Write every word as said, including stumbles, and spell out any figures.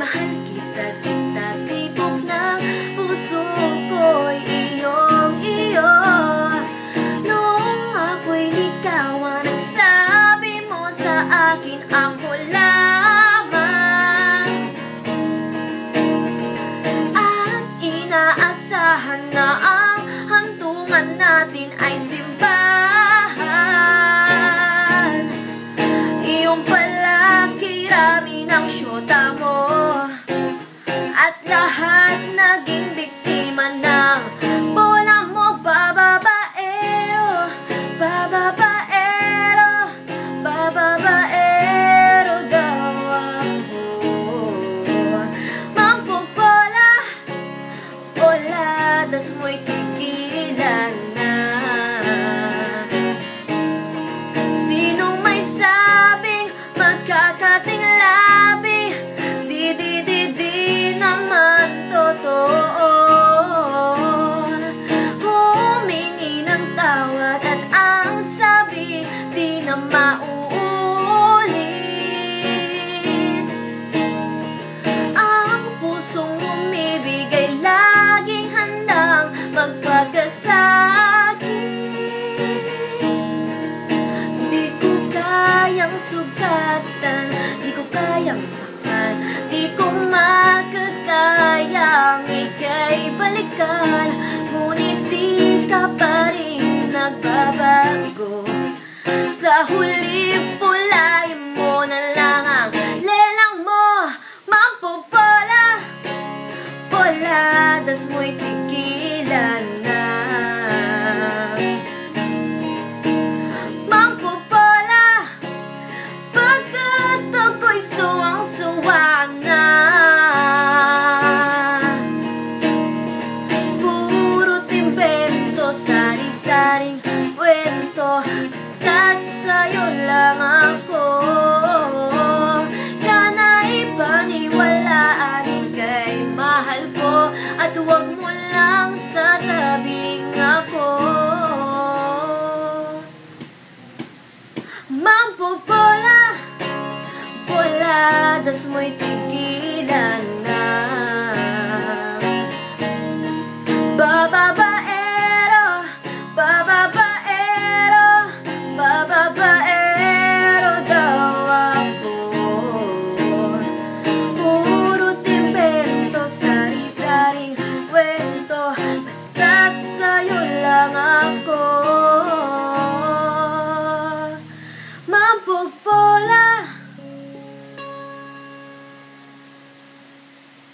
mahal kita sinta, tibok ng puso ko'y iyong iyo. Noong ako'y ligawan, nagsabi mo sa akin ako lamang, at inaasahan na ang hantungan natin ay simbahan. Iyong pala kirami ng syota mo, at lahat naging biktima ng bola mo. Bababaero, bababaero, bababaero daw ako. Mampopola, oladas mo'y tigilan na. Sinong may sabing magkakating labi, di di di di naman totoo. Humingi ng tawad at ang sabi di na mauulit. Ang pusong umibigay laging handang magpagkasakit. Di ko kayang sugatan, di ko kayang saktan, di ko makakayang ika'y balikan. Ngunit di ka pa rin nagbabago. Sa huli pulahin mo na lang ang lelang mo. Mampopola, poladas mo'y tigilan na. Mampopola, pagkat ako'y suwang-suwa na. Puro timbento, sari-saring kwento, basta't sa'yo lang ako. Sana'y paniwalaan kay mahal ko, at huwag mo lang sasabing ako. Mampopola, poladas mo'y tigilan